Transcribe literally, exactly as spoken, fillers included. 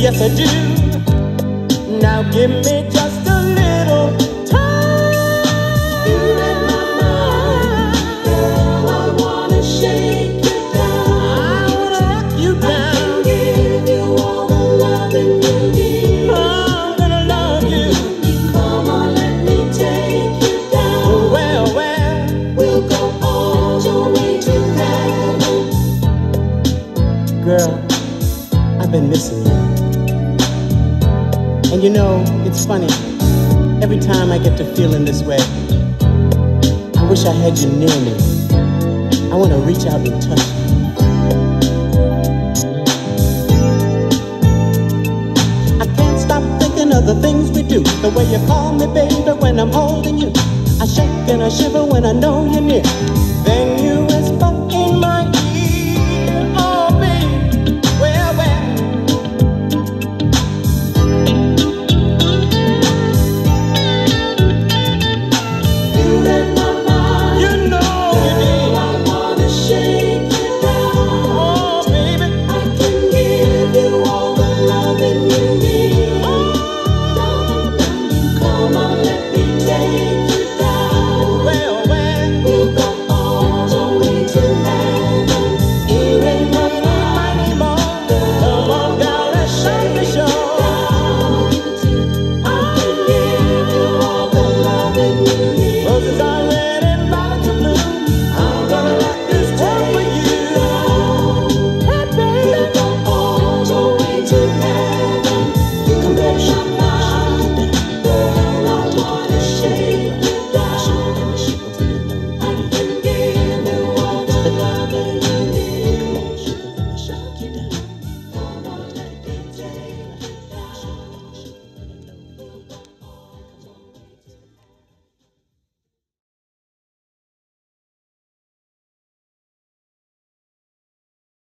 yes I do. Now give me just a little time. You're in my mind, girl, I wanna shake you down. I wanna rock you down. I can give you all the loving you need. I'm gonna love you. Come on, let me take you down. Well, well, we'll go all the way to heaven. Girl, I've been missing you. And you know, it's funny, every time I get to feeling this way, I wish I had you near me. I want to reach out and touch you. I can't stop thinking of the things we do, the way you call me baby when I'm holding you. I shake and I shiver when I know you're near.